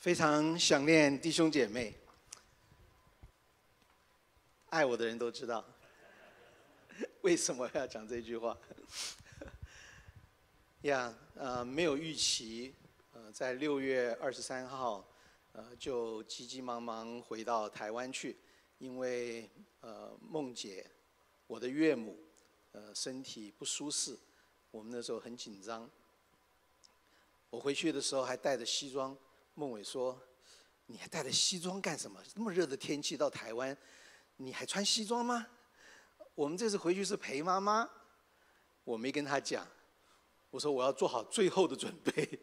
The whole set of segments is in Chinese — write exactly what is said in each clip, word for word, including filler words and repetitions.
非常想念弟兄姐妹，爱我的人都知道，为什么要讲这句话？呀，呃，没有预期，呃，在六月二十三号，呃，就急急忙忙回到台湾去，因为呃，梦姐，我的岳母，呃，身体不舒适，我们那时候很紧张。我回去的时候还带着西装。孟伟说：“你还带着西装干什么？那么热的天气到台湾，你还穿西装吗？我们这次回去是陪妈妈。”我没跟他讲，我说我要做好最后的准备。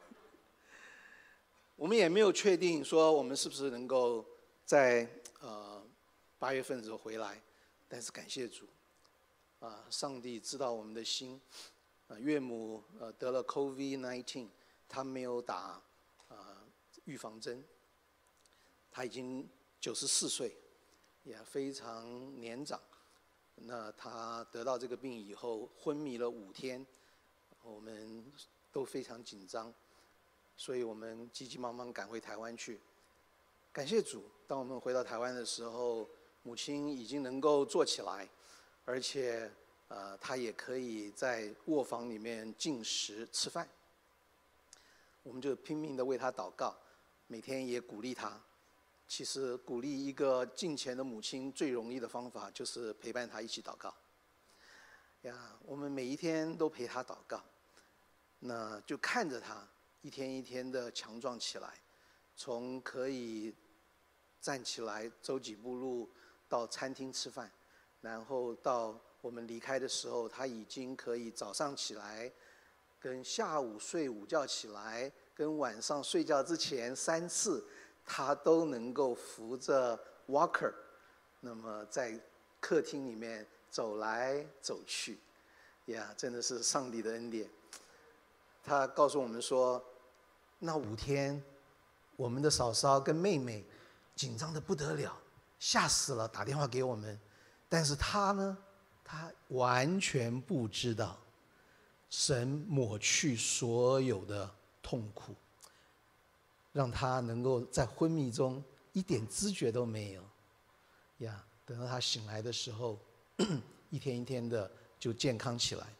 我们也没有确定说我们是不是能够在呃八月份的时候回来，但是感谢主，啊、呃，上帝知道我们的心。呃，岳母呃得了 COVID 十九， 她没有打。预防针，他已经九十四岁，也非常年长。那他得到这个病以后，昏迷了五天，我们都非常紧张，所以我们急急忙忙赶回台湾去。感谢主，当我们回到台湾的时候，母亲已经能够坐起来，而且呃，她也可以在卧房里面进食吃饭。我们就拼命的为她祷告。每天也鼓励他。其实鼓励一个敬虔的母亲最容易的方法就是陪伴他一起祷告。呀，我们每一天都陪他祷告，那就看着他一天一天的强壮起来，从可以站起来走几步路到餐厅吃饭，然后到我们离开的时候，他已经可以早上起来，跟下午睡午觉起来。跟晚上睡觉之前三次，他都能够扶着 walker， 那么在客厅里面走来走去，呀，真的是上帝的恩典。他告诉我们说，那五天，我们的嫂嫂跟妹妹紧张得不得了，吓死了，打电话给我们，但是他呢，他完全不知道，神抹去所有的痛苦，让他能够在昏迷中一点知觉都没有，呀，等到他醒来的时候，一天一天的就健康起来。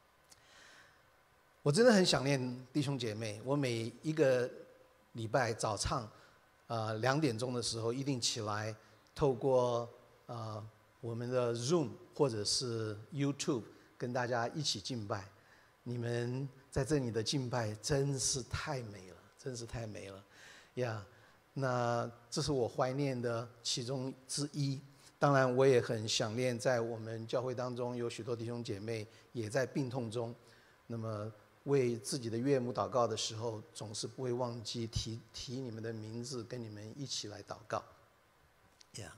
我真的很想念弟兄姐妹，我每一个礼拜早上，呃两点钟的时候一定起来，透过呃我们的 Zoom 或者是 YouTube 跟大家一起敬拜。你们在这里的敬拜真是太美了，真是太美了，呀！那这是我怀念的其中之一。当然，我也很想念在我们教会当中有许多弟兄姐妹也在病痛中，那么为自己的岳母祷告的时候，总是不会忘记提提你们的名字，跟你们一起来祷告，呀！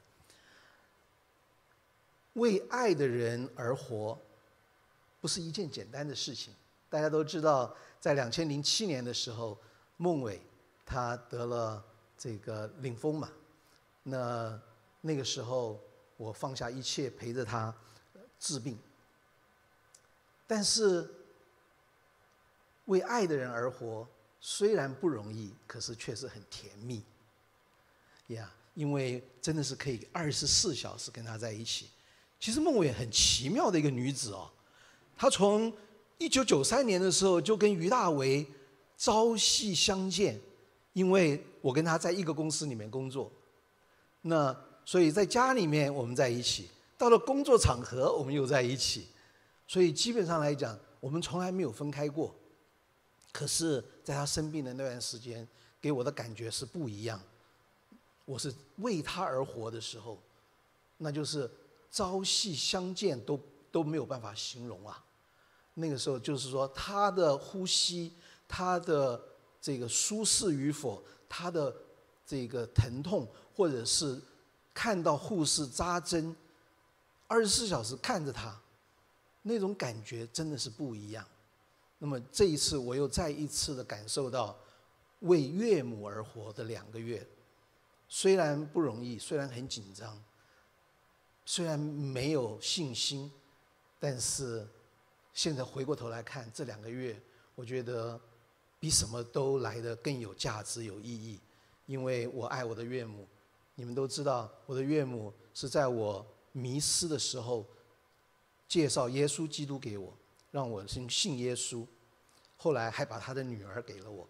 为爱的人而活。不是一件简单的事情。大家都知道，在两千零七年的时候，孟伟他得了这个领风嘛。那那个时候，我放下一切陪着他治病。但是，为爱的人而活，虽然不容易，可是却是很甜蜜。呀，因为真的是可以二十四小时跟他在一起。其实孟伟很奇妙的一个女子哦。她从一九九三年的时候就跟于大为朝夕相见，因为我跟他在一个公司里面工作，那所以在家里面我们在一起，到了工作场合我们又在一起，所以基本上来讲我们从来没有分开过。可是在他生病的那段时间，给我的感觉是不一样。我是为他而活的时候，那就是朝夕相见都都没有办法形容啊。那个时候就是说，他的呼吸，他的这个舒适与否，他的这个疼痛，或者是看到护士扎针，二十四小时看着他，那种感觉真的是不一样。那么这一次，我又再一次的感受到为岳母而活的两个月，虽然不容易，虽然很紧张，虽然没有信心，但是现在回过头来看这两个月，我觉得比什么都来得更有价值、有意义。 因为我爱我的岳母。你们都知道，我的岳母是在我迷失的时候介绍耶稣基督给我，让我信信耶稣，后来还把他的女儿给了我。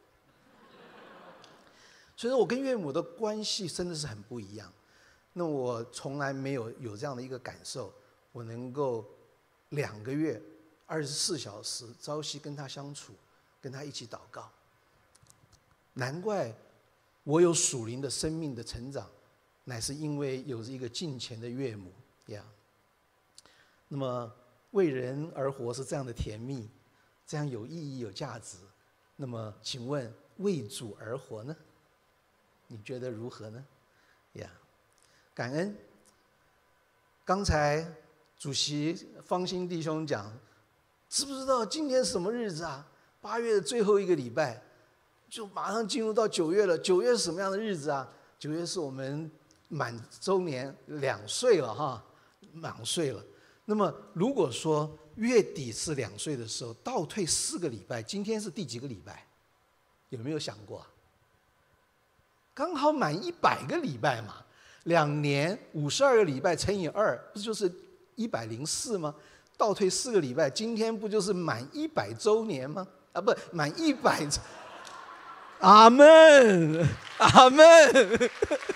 所以说我跟岳母的关系真的是很不一样。那我从来没有有这样的一个感受，我能够两个月二十四小时朝夕跟他相处，跟他一起祷告。难怪我有属灵的生命的成长，乃是因为有一个敬虔的岳母呀。那么为人而活是这样的甜蜜，这样有意义有价值。那么请问为主而活呢？你觉得如何呢？呀，感恩。刚才主席方兴弟兄讲，知不知道今天是什么日子啊？八月的最后一个礼拜，就马上进入到九月了。九月是什么样的日子啊？九月是我们满周年两岁了哈，两岁了。那么如果说月底是两岁的时候，倒退四个礼拜，今天是第几个礼拜？有没有想过啊？刚好满一百个礼拜嘛，两年五十二个礼拜乘以二，不就是一百零四吗？倒退四个礼拜，今天不就是满一百周年吗？啊，不，满一百。阿们，阿们，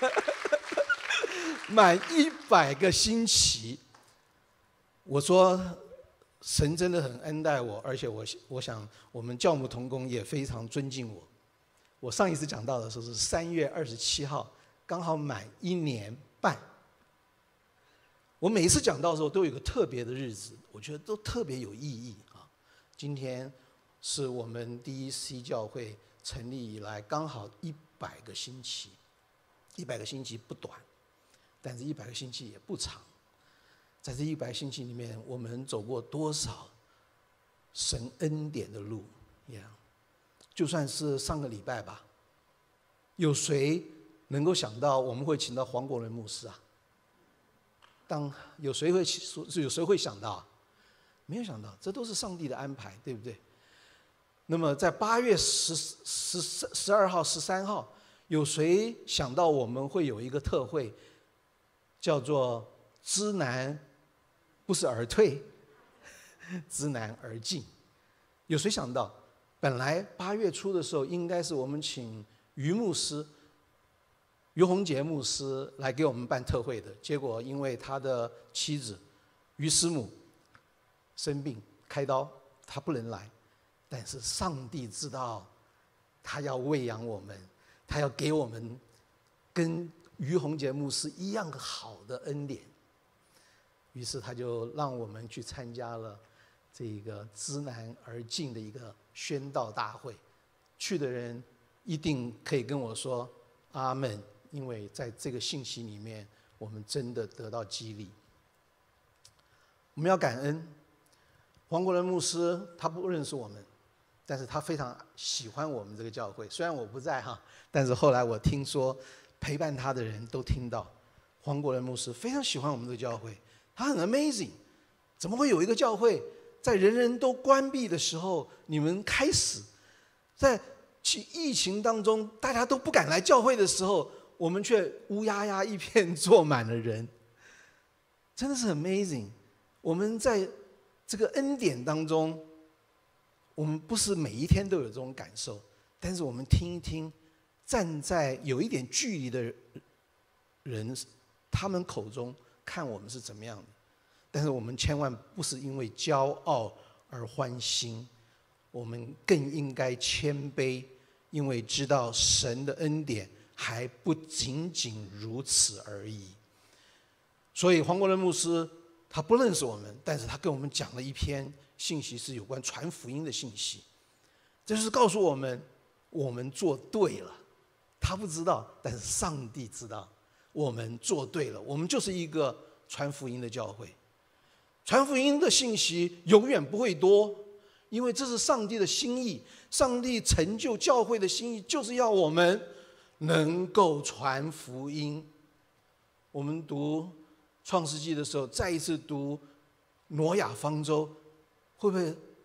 满一百个星期。我说，神真的很恩待我，而且我我想我们教牧同工也非常尊敬我。我上一次讲到的时候是三月二十七号，刚好满一年半。我每一次讲到的时候都有一个特别的日子，我觉得都特别有意义啊。今天是我们第一 C 教会成立以来刚好一百个星期，一百个星期不短，但是一百个星期也不长。在这一百星期里面，我们走过多少神恩典的路呀？就算是上个礼拜吧，有谁能够想到我们会请到黄国伦牧师啊？当有谁会有谁会想到？没有想到，这都是上帝的安排，对不对？那么在八月十十十二号、十三号，有谁想到我们会有一个特会，叫做“知难”，不是而退，“知难而进”？有谁想到？本来八月初的时候，应该是我们请于牧师、于洪杰牧师来给我们办特会的，结果因为他的妻子于师母生病开刀，他不能来。但是上帝知道，他要喂养我们，他要给我们跟于洪杰牧师一样好的恩典。于是他就让我们去参加了这个知难而进的一个宣道大会，去的人一定可以跟我说阿们，因为在这个信息里面，我们真的得到激励。我们要感恩黄国伦牧师，他不认识我们，但是他非常喜欢我们这个教会。虽然我不在哈，但是后来我听说陪伴他的人都听到，黄国伦牧师非常喜欢我们这个教会，他很 amazing， 怎么会有一个教会在人人都关闭的时候，你们开始在疫情当中大家都不敢来教会的时候，我们却乌压压一片坐满了人，真的是 amazing。我们在这个恩典当中，我们不是每一天都有这种感受，但是我们听一听，站在有一点距离的人，他们口中看我们是怎么样的。但是我们千万不是因为骄傲而欢心，我们更应该谦卑，因为知道神的恩典还不仅仅如此而已。所以黄国伦牧师他不认识我们，但是他跟我们讲了一篇信息，是有关传福音的信息。这就是告诉我们，我们做对了。他不知道，但是上帝知道，我们做对了。我们就是一个传福音的教会。传福音的信息永远不会多，因为这是上帝的心意。上帝成就教会的心意，就是要我们能够传福音。我们读创世纪的时候，再一次读挪亚方舟，会不会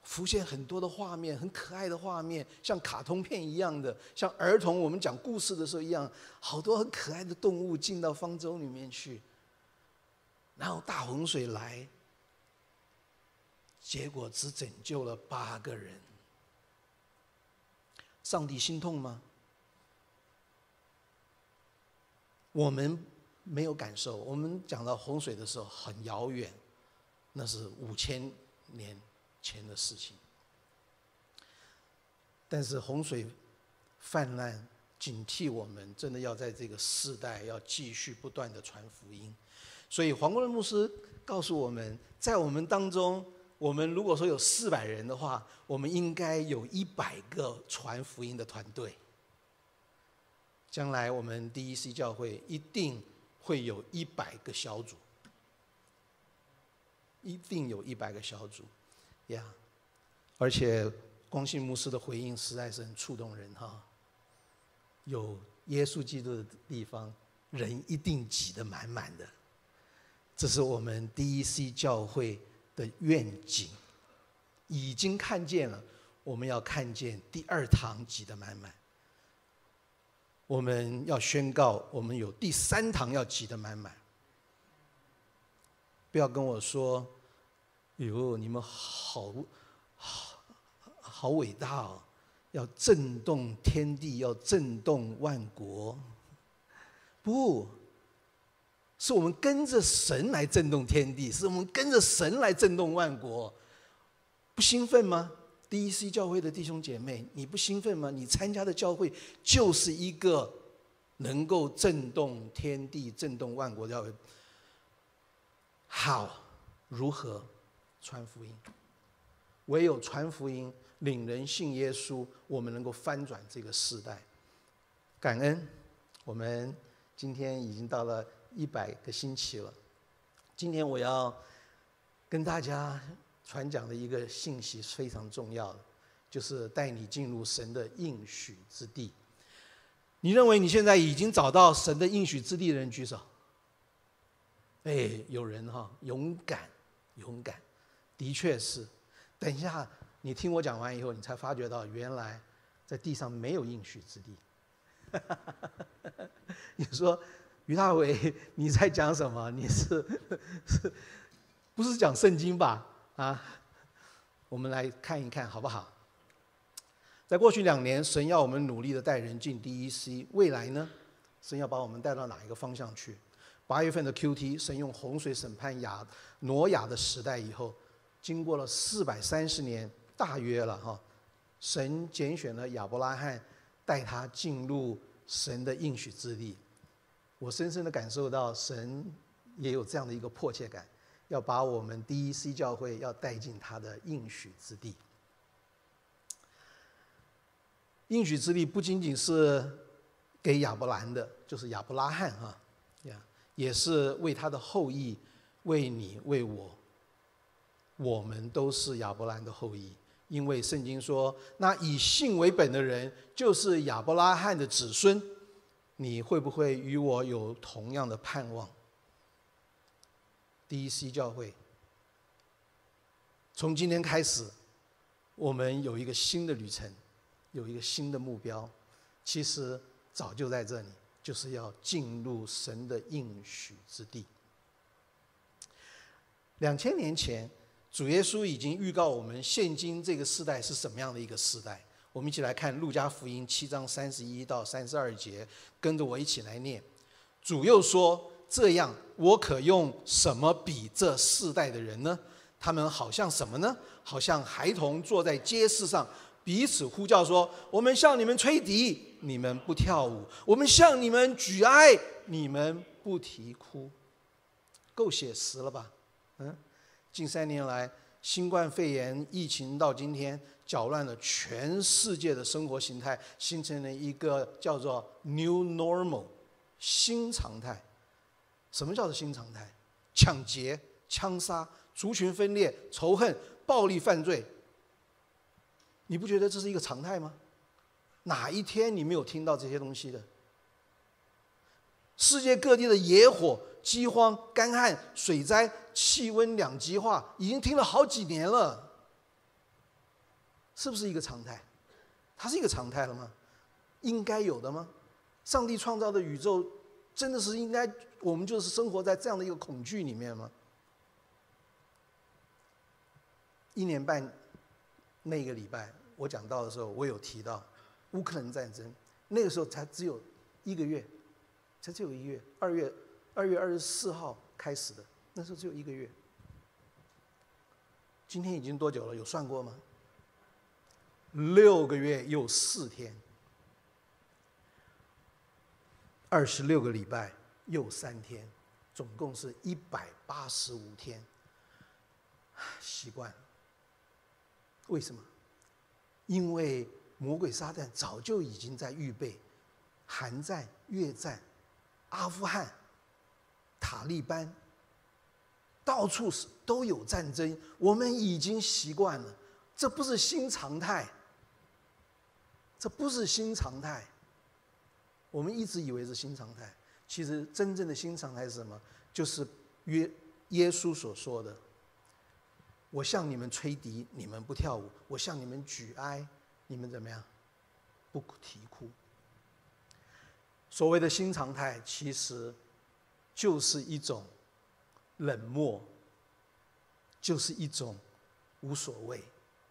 浮现很多的画面，很可爱的画面，像卡通片一样的，像儿童我们讲故事的时候一样，好多很可爱的动物进到方舟里面去。然后大洪水来，结果只拯救了八个人。上帝心痛吗？我们没有感受。我们讲到洪水的时候很遥远，那是五千年前的事情。但是洪水泛滥，警惕我们真的要在这个世代要继续不断的传福音。所以黄国伦牧师告诉我们，在我们当中，我们如果说有四百人的话，我们应该有一百个传福音的团队。将来我们 D E C 教会一定会有一百个小组，一定有一百个小组，呀、yeah ！而且光信牧师的回应实在是很触动人哈。有耶稣基督的地方，人一定挤得满满的。这是我们 D E C 教会的愿景，已经看见了，我们要看见第二堂挤得满满。我们要宣告，我们有第三堂要挤得满满。不要跟我说，哟，你们好好好伟大哦，要震动天地，要震动万国。不，是我们跟着神来震动天地，是我们跟着神来震动万国。不兴奋吗？D E C 教会的弟兄姐妹，你不兴奋吗？你参加的教会就是一个能够震动天地、震动万国的教会。好，如何传福音？唯有传福音，领人信耶稣，我们能够翻转这个世代。感恩，我们今天已经到了一百个星期了。今天我要跟大家传讲的一个信息是非常重要的，就是带你进入神的应许之地。你认为你现在已经找到神的应许之地的人举手。哎，有人哈，勇敢，勇敢，的确是。等一下，你听我讲完以后，你才发觉到原来在地上没有应许之地。你说于大伟你在讲什么？你是是不是讲圣经吧？啊，我们来看一看好不好？在过去两年，神要我们努力的带人进 D E C， 未来呢，神要把我们带到哪一个方向去？八月份的 Q T， 神用洪水审判亚挪亚的时代以后，经过了四百三十年，大约了哈，神拣选了亚伯拉罕，带他进入神的应许之地。我深深的感受到，神也有这样的一个迫切感，要把我们 D E C 教会要带进他的应许之地。应许之地不仅仅是给亚伯兰的，就是亚伯拉罕哈，也是为他的后裔，为你为我，我们都是亚伯兰的后裔。因为圣经说，那以信为本的人就是亚伯拉罕的子孙。你会不会与我有同样的盼望？ D E C 教会从今天开始，我们有一个新的旅程，有一个新的目标，其实早就在这里，就是要进入神的应许之地。两千年前，主耶稣已经预告我们，现今这个时代是什么样的一个时代。我们一起来看路加福音七章三十一到三十二节，跟着我一起来念。主又说，这样我可用什么比这世代的人呢？他们好像什么呢？好像孩童坐在街市上，彼此呼叫说，我们向你们吹笛，你们不跳舞；我们向你们举哀，你们不啼哭。够写实了吧？嗯，近三年来，新冠肺炎疫情到今天，搅乱了全世界的生活形态，形成了一个叫做 New Normal 新常态。什么叫做新常态？抢劫、枪杀、族群分裂、仇恨、暴力犯罪。你不觉得这是一个常态吗？哪一天你没有听到这些东西的？世界各地的野火、饥荒、干旱、水灾、气温两极化，已经听了好几年了。 是不是一个常态？它是一个常态了吗？应该有的吗？上帝创造的宇宙，真的是应该我们就是生活在这样的一个恐惧里面吗？一年半那个礼拜，我讲到的时候，我有提到乌克兰战争，那个时候才只有一个月，才只有一个月，二月二月二十四号开始的，那时候只有一个月。今天已经多久了？有算过吗？六个月又四天，二十六个礼拜又三天，总共是一百八十五天。习惯了。为什么？因为魔鬼撒旦早就已经在预备，韩战、越战、阿富汗、塔利班，到处是都有战争，我们已经习惯了，这不是新常态。这不是新常态，我们一直以为是新常态，其实真正的新常态是什么？就是约耶稣所说的：“我向你们吹笛，你们不跳舞；我向你们举哀，你们怎么样？不啼哭。”所谓的新常态，其实就是一种冷漠，就是一种无所谓。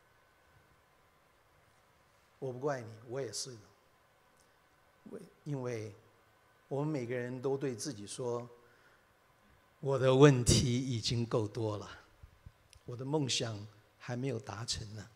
我不怪你，我也是。因为我们每个人都对自己说：“我的问题已经够多了，我的梦想还没有达成呢。”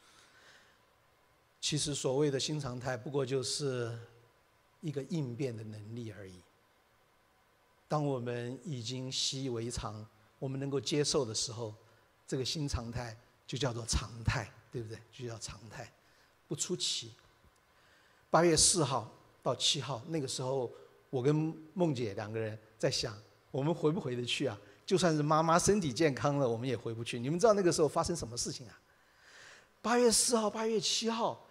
其实所谓的新常态，不过就是一个应变的能力而已。当我们已经习以为常，我们能够接受的时候，这个新常态就叫做常态，对不对？就叫常态。不出奇。八月四号到七号，那个时候我跟梦姐两个人在想，我们回不回得去啊？就算是妈妈身体健康了，我们也回不去。你们知道那个时候发生什么事情啊？八月四号、八月七号，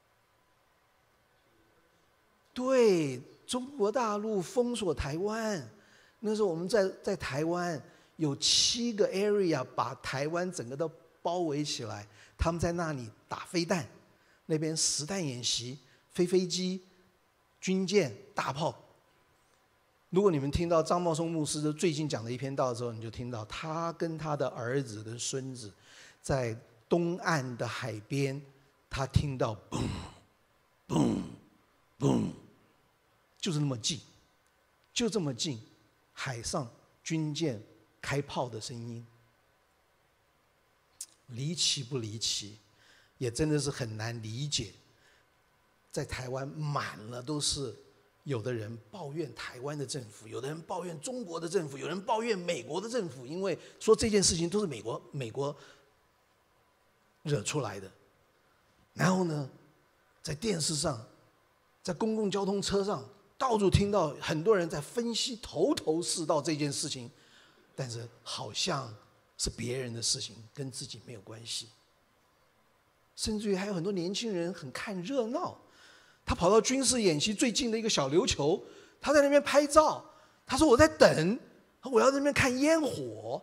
对，中国大陆封锁台湾。那时候我们在在台湾有七个 area 把台湾整个都包围起来，他们在那里打飞弹。那边实弹演习，飞飞机、军舰、大炮。如果你们听到张茂松牧师最近讲的一篇道之后，你就听到他跟他的儿子跟孙子在东岸的海边，他听到嘣嘣嘣，就是那么近，就这么近，海上军舰开炮的声音，离奇不离奇？也真的是很难理解，在台湾满了都是，有的人抱怨台湾的政府，有的人抱怨中国的政府，有人抱怨美国的政府，因为说这件事情都是美国美国惹出来的。然后呢，在电视上，在公共交通车上，到处听到很多人在分析，头头是道这件事情，但是好像是别人的事情，跟自己没有关系。甚至于还有很多年轻人很看热闹，他跑到军事演习最近的一个小琉球，他在那边拍照，他说我在等，我要在那边看烟火。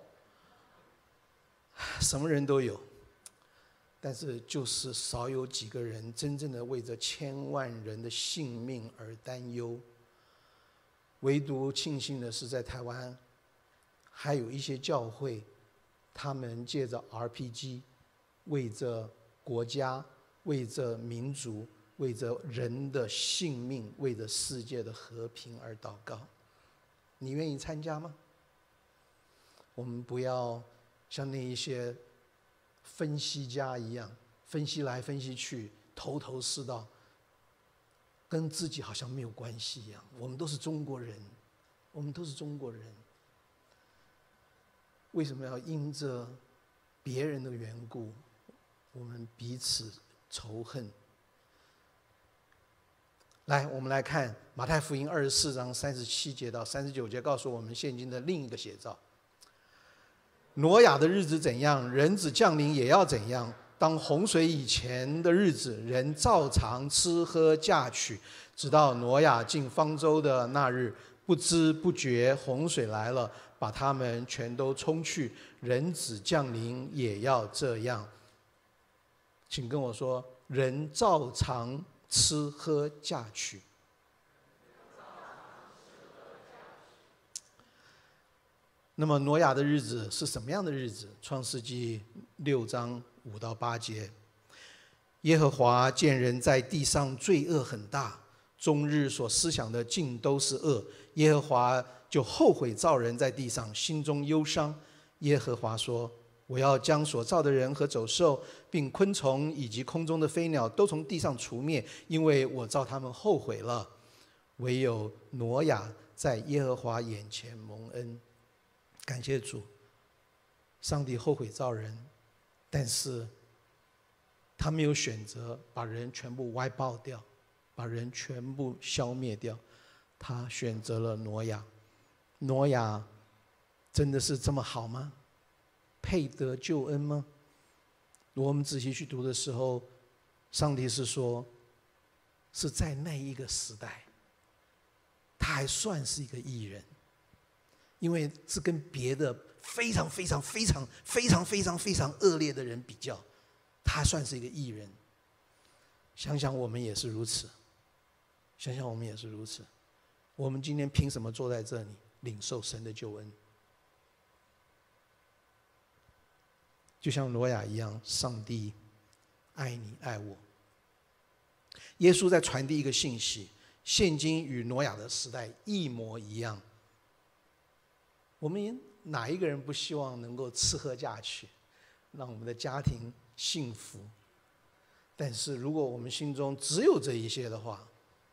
什么人都有，但是就是少有几个人真正的为着千万人的性命而担忧。唯独庆幸的是，在台湾还有一些教会，他们借着 R P G 为着国家，为着民族，为着人的性命，为着世界的和平而祷告。你愿意参加吗？我们不要像那一些分析家一样，分析来分析去，头头是道，跟自己好像没有关系一样。我们都是中国人，我们都是中国人，为什么要因着别人的缘故，我们彼此仇恨？来，我们来看马太福音二十四章三十七节到三十九节，告诉我们现今的另一个写照。挪亚的日子怎样，人子降临也要怎样。当洪水以前的日子，人照常吃喝嫁娶，直到挪亚进方舟的那日，不知不觉洪水来了，把他们全都冲去。人子降临也要这样。 请跟我说，人照常吃喝嫁娶。那么挪亚的日子是什么样的日子？创世纪六章五到八节，耶和华见人在地上罪恶很大，终日所思想的尽都是恶，耶和华就后悔造人在地上，心中忧伤。耶和华说，我要将所造的人和走兽并昆虫以及空中的飞鸟都从地上除灭，因为我造他们后悔了。唯有挪亚在耶和华眼前蒙恩。感谢主，上帝后悔造人，但是他没有选择把人全部wipe out掉，把人全部消灭掉，他选择了挪亚。挪亚真的是这么好吗？配得救恩吗？我们仔细去读的时候，上帝是说，是在那一个时代，他还算是一个义人，因为是跟别的非常非常非常非常非常非常恶劣的人比较，他算是一个义人。想想我们也是如此，想想我们也是如此。我们今天凭什么坐在这里领受神的救恩？就像挪亚一样，上帝爱你爱我。耶稣在传递一个信息，现今与挪亚的时代一模一样。我们哪一个人不希望能够吃喝嫁娶，让我们的家庭幸福？但是如果我们心中只有这一些的话，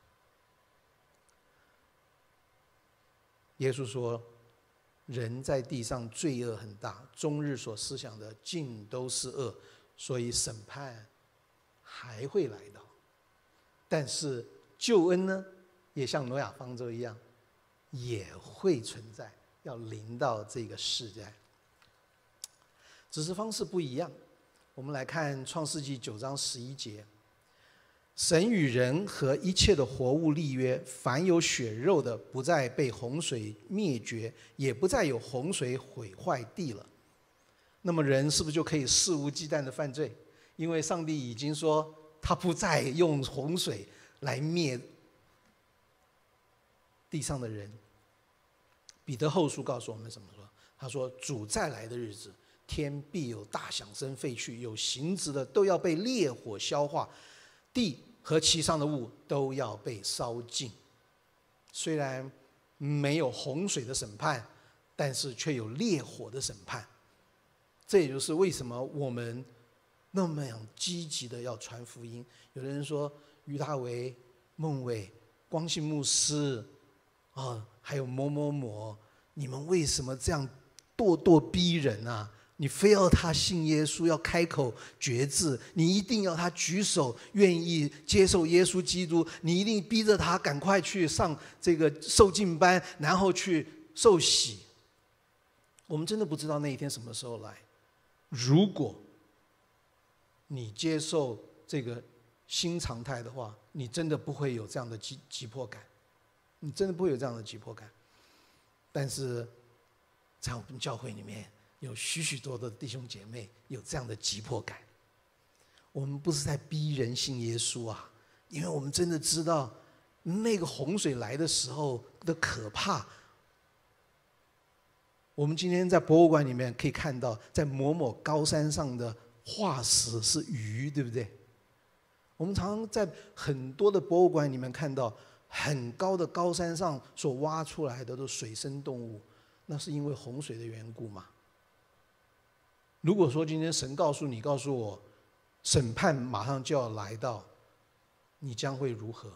耶稣说，人在地上罪恶很大，终日所思想的尽都是恶，所以审判还会来到。但是救恩呢，也像挪亚方舟一样，也会存在，要临到这个世代，只是方式不一样。我们来看创世纪九章十一节，神与人和一切的活物立约，凡有血肉的不再被洪水灭绝，也不再有洪水毁坏地了。那么人是不是就可以肆无忌惮的犯罪？因为上帝已经说他不再用洪水来灭地上的人。彼得后书告诉我们什么说？他说，主再来的日子，天必有大响声废去，有形质的都要被烈火消化，地和其上的物都要被烧尽。虽然没有洪水的审判，但是却有烈火的审判。这也就是为什么我们那么样积极的要传福音。有的人说，于大为、孟伟、光信牧师啊，还有某某某，你们为什么这样咄咄逼人啊？你非要他信耶稣，要开口决志，你一定要他举手愿意接受耶稣基督，你一定逼着他赶快去上这个受浸班，然后去受洗。我们真的不知道那一天什么时候来。如果你接受这个新常态的话，你真的不会有这样的急急迫感，你真的不会有这样的急迫感。但是在我们教会里面，有许许多多的弟兄姐妹有这样的急迫感。我们不是在逼人信耶稣啊，因为我们真的知道那个洪水来的时候的可怕。我们今天在博物馆里面可以看到，在某某高山上的化石是鱼，对不对？我们常常在很多的博物馆里面看到很高的高山上所挖出来的都是水生动物，那是因为洪水的缘故嘛。如果说今天神告诉你告诉我审判马上就要来到，你将会如何？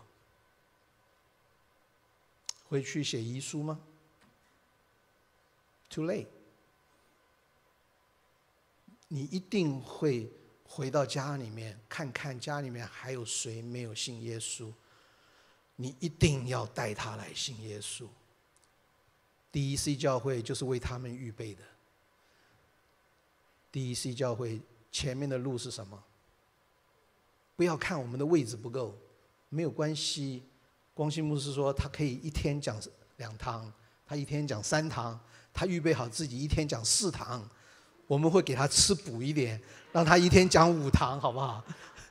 回去写遗书吗？ Too late。 你一定会回到家里面看看家里面还有谁没有信耶稣，你一定要带他来信耶稣。第一 C 教会就是为他们预备的。第一 C 教会前面的路是什么？不要看我们的位置不够，没有关系。光信牧师说他可以一天讲两堂，他一天讲三堂，他预备好自己一天讲四堂。 我们会给他吃补一点，让他一天讲五堂，好不好？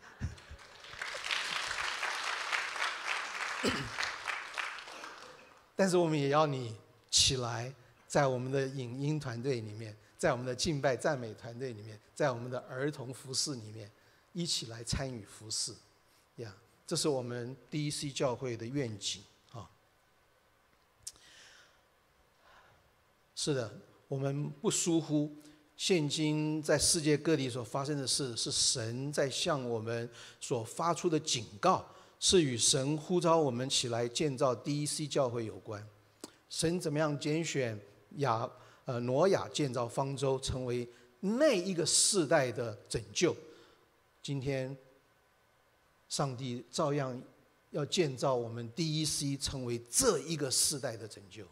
但是我们也要你起来，在我们的影音团队里面，在我们的敬拜赞美团队里面，在我们的儿童服事里面，一起来参与服事，呀，这是我们 D E C 教会的愿景啊。是的，我们不疏忽现今在世界各地所发生的事，是神在向我们所发出的警告。是与神呼召我们起来建造 D E C 教会有关。神怎么样拣选亚呃挪亚建造方舟，成为那一个世代的拯救？今天，上帝照样要建造我们 D E C， 成为这一个世代的拯救。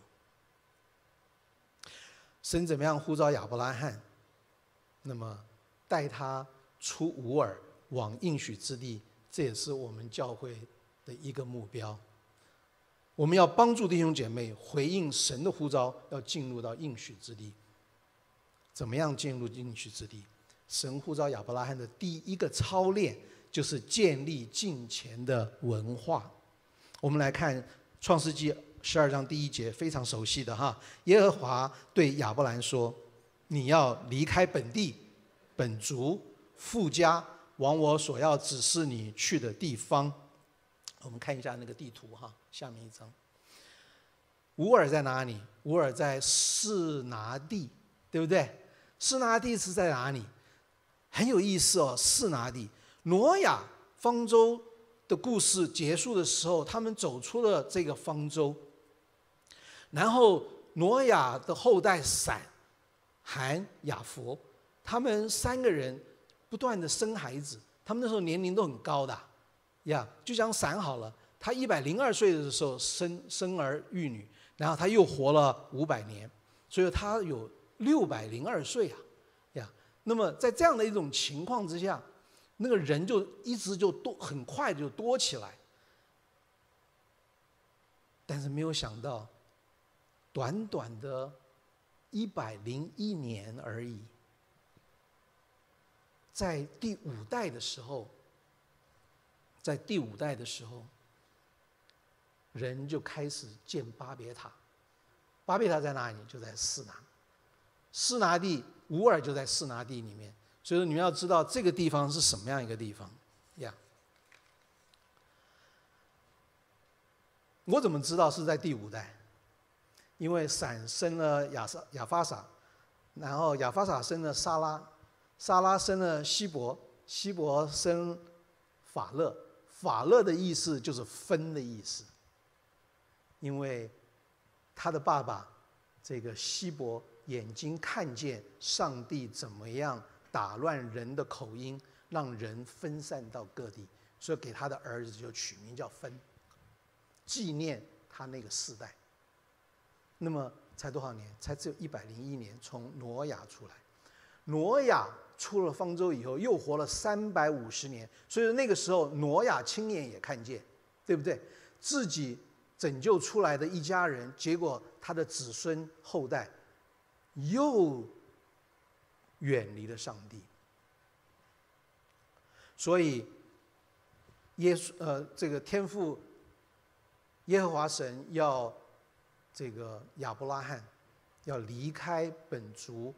神怎么样呼召亚伯拉罕？那么带他出吾珥，往应许之地。这也是我们教会的一个目标。我们要帮助弟兄姐妹回应神的呼召，要进入到应许之地。怎么样进入应许之地？神呼召亚伯拉罕的第一个操练，就是建立敬虔的文化。我们来看创世纪十二章第一节，非常熟悉的哈。耶和华对亚伯兰说：“你要离开本地、本族、父家。”往我所要指示你去的地方。我们看一下那个地图哈，下面一张。吾珥在哪里？吾珥在示拿地，对不对？示拿地是在哪里？很有意思哦，示拿地。挪亚方舟的故事结束的时候，他们走出了这个方舟，然后挪亚的后代闪、含、雅弗，他们三个人不断的生孩子，他们那时候年龄都很高的，呀，就像闪好了，他一百零二岁的时候生生儿育女，然后他又活了五百年，所以他有六百零二岁啊，呀，那么在这样的一种情况之下，那个人就一直就多很快就多起来，但是没有想到，短短的一百零一年而已。在第五代的时候，在第五代的时候，人就开始建巴别塔。巴别塔在哪里？就在示拿。示拿地，吾珥就在示拿地里面。所以说，你们要知道这个地方是什么样一个地方呀？我怎么知道是在第五代？因为闪生了亚撒亚法撒，然后亚法撒生了撒拉。撒拉生了希伯，希伯生法勒，法勒的意思就是分的意思。因为他的爸爸这个希伯眼睛看见上帝怎么样打乱人的口音，让人分散到各地，所以给他的儿子就取名叫分，纪念他那个世代。那么才多少年？才只有一百零一年，从挪亚出来。挪亚出了方舟以后，又活了三百五十年，所以那个时候挪亚亲眼也看见，对不对？自己拯救出来的一家人，结果他的子孙后代又远离了上帝。所以耶稣呃，这个天父耶和华神要这个亚伯拉罕要离开本族。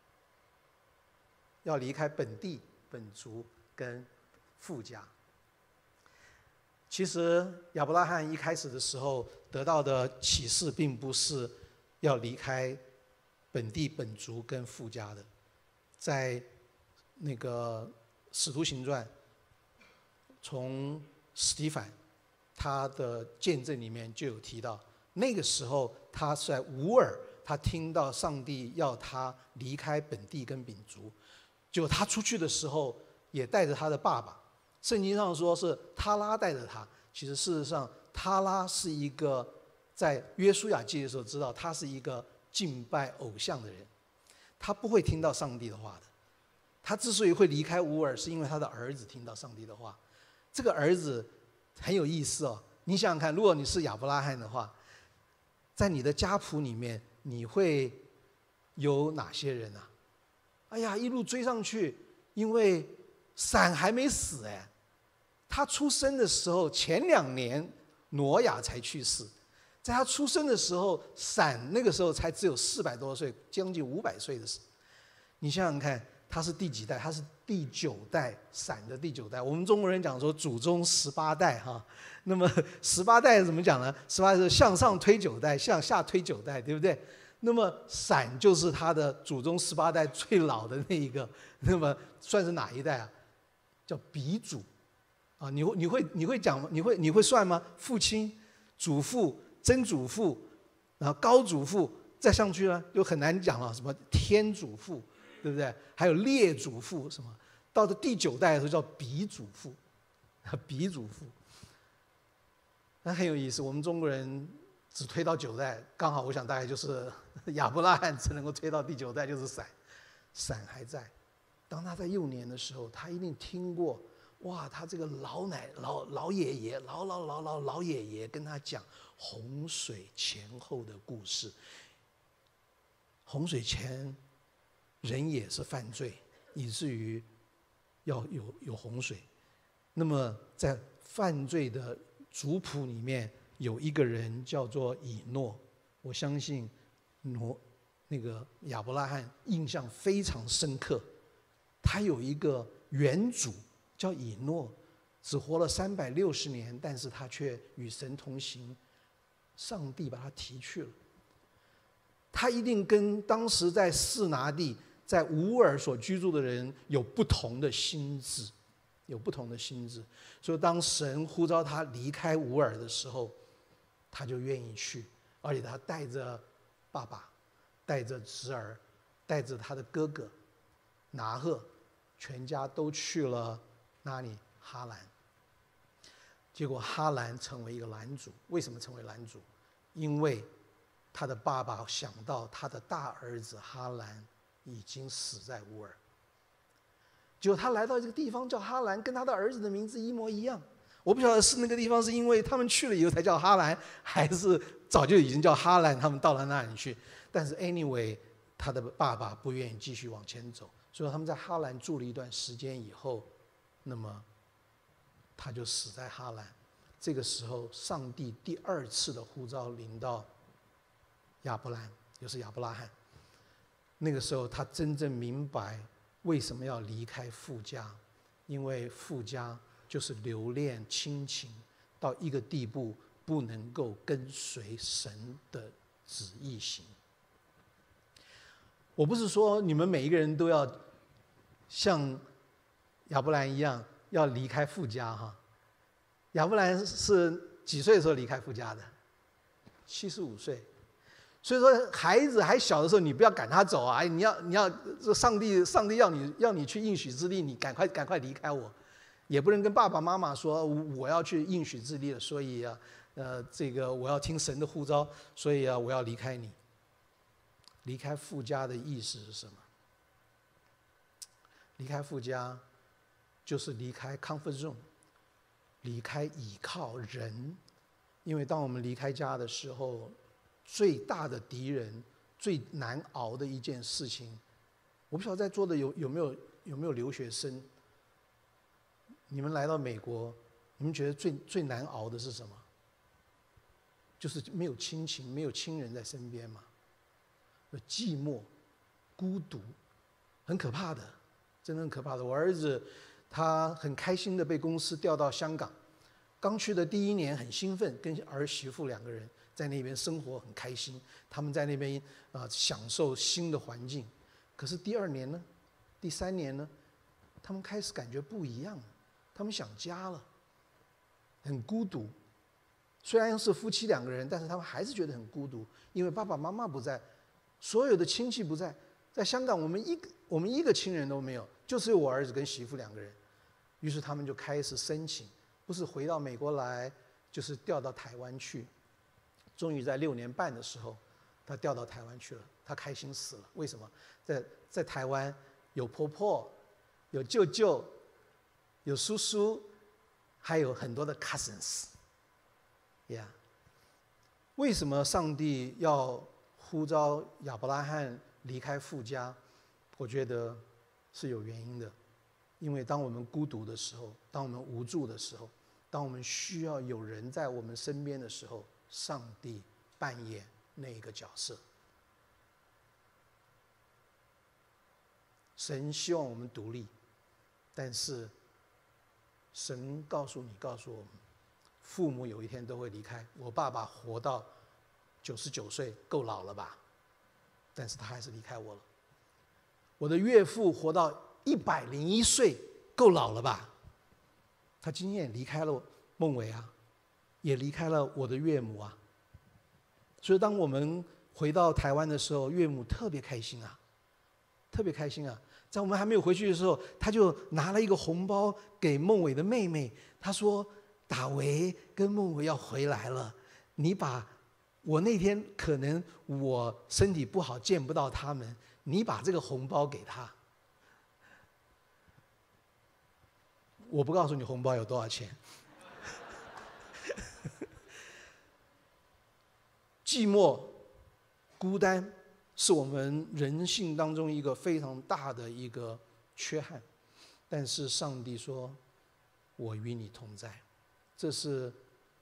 要离开本地、本族跟父家。其实亚伯拉罕一开始的时候得到的启示，并不是要离开本地、本族跟父家的。在那个《使徒行传》，从史提反他的见证里面就有提到，那个时候他是在吾珥，他听到上帝要他离开本地跟本族。就他出去的时候，也带着他的爸爸。圣经上说是他拉带着他，其实事实上他拉是一个在约书亚记的时候知道他是一个敬拜偶像的人，他不会听到上帝的话的。他之所以会离开吾珥，是因为他的儿子听到上帝的话。这个儿子很有意思哦，你想想看，如果你是亚伯拉罕的话，在你的家谱里面，你会有哪些人啊？ 哎呀，一路追上去，因为闪还没死哎，他出生的时候前两年挪亚才去世，在他出生的时候，闪那个时候才只有四百多岁，将近五百岁的时候。你想想看，他是第几代？他是第九代，闪的第九代。我们中国人讲说祖宗十八代哈，那么十八代怎么讲呢？十八代是向上推九代，向下推九代，对不对？那么闪就是他的祖宗十八代最老的那一个，那么算是哪一代啊？叫鼻祖啊！你会你会你会讲你会你会算吗？父亲、祖父、曾祖父，然后高祖父，再上去呢就很难讲了，什么天祖父，对不对？还有列祖父什么？到了第九代的时候叫鼻祖父，鼻祖父。那很有意思，我们中国人只推到九代，刚好我想大概就是亚伯拉罕只能够推到第九代，就是闪，闪还在。当他在幼年的时候，他一定听过，哇，他这个老奶老老爷爷老老老老老爷爷跟他讲洪水前后的故事。洪水前人也是犯罪，以至于要有有洪水。那么在犯罪的族谱里面有一个人叫做以诺，我相信挪那个亚伯拉罕印象非常深刻。他有一个远祖叫以诺，只活了三百六十年，但是他却与神同行，上帝把他提去了。他一定跟当时在示拿地、在乌尔所居住的人有不同的心智，有不同的心智。所以当神呼召他离开乌尔的时候，他就愿意去，而且他带着爸爸，带着侄儿，带着他的哥哥拿鹤，全家都去了哪里？哈兰。结果哈兰成为一个拦阻。为什么成为拦阻？因为他的爸爸想到他的大儿子哈兰已经死在乌尔，结果他来到这个地方叫哈兰，跟他的儿子的名字一模一样。我不晓得是那个地方是因为他们去了以后才叫哈兰，还是早就已经叫哈兰，他们到了那里去。但是 anyway， 他的爸爸不愿意继续往前走，所以他们在哈兰住了一段时间以后，那么他就死在哈兰。这个时候，上帝第二次的呼召临到亚伯兰，就是亚伯拉罕。那个时候，他真正明白为什么要离开父家，因为父家就是留恋亲情到一个地步，不能够跟随神的旨意行。我不是说你们每一个人都要像亚伯兰一样要离开父家哈。亚伯兰是几岁的时候离开父家的？七十五岁。所以说，孩子还小的时候，你不要赶他走啊！你要你要，上帝上帝要你要你去应许之地，你赶快赶快离开我，也不能跟爸爸妈妈说我要去应许之地了，所以啊，呃，这个我要听神的呼召，所以啊，我要离开你。离开父家的意思是什么？离开父家，就是离开 comfort zone， 离开倚靠人，因为当我们离开家的时候，最大的敌人、最难熬的一件事情，我不晓得在座的有有没有有没有留学生？你们来到美国，你们觉得最最难熬的是什么？就是没有亲情，没有亲人在身边嘛，寂寞、孤独，很可怕的，真的很可怕的。我儿子他很开心的被公司调到香港，刚去的第一年很兴奋，跟儿媳妇两个人在那边生活很开心，他们在那边啊、呃、享受新的环境。可是第二年呢，第三年呢，他们开始感觉不一样了，他们想家了，很孤独。虽然是夫妻两个人，但是他们还是觉得很孤独，因为爸爸妈妈不在，所有的亲戚不在。在香港，我们一个我们一个亲人都没有，就只有我儿子跟媳妇两个人。于是他们就开始申请，不是回到美国来，就是调到台湾去。终于在六年半的时候，他调到台湾去了，他开心死了。为什么？在在台湾有婆婆，有舅舅，有叔叔，还有很多的 cousins。呀、yeah. 为什么上帝要呼召亚伯拉罕离开父家？ 我觉得是有原因的，因为当我们孤独的时候，当我们无助的时候，当我们需要有人在我们身边的时候，上帝扮演那一个角色。神希望我们独立，但是神告诉你，告诉我们，父母有一天都会离开。我爸爸活到九十九岁，够老了吧？但是他还是离开我了。我的岳父活到一百零一岁，够老了吧？他今天也离开了孟伟啊，也离开了我的岳母啊。所以当我们回到台湾的时候，岳母特别开心啊，特别开心啊。在我们还没有回去的时候，他就拿了一个红包给孟伟的妹妹，他说：“达维跟孟伟要回来了，你把我那天可能我身体不好见不到他们，你把这个红包给他。”我不告诉你红包有多少钱。寂寞、孤单是我们人性当中一个非常大的一个缺憾，但是上帝说：“我与你同在。”这是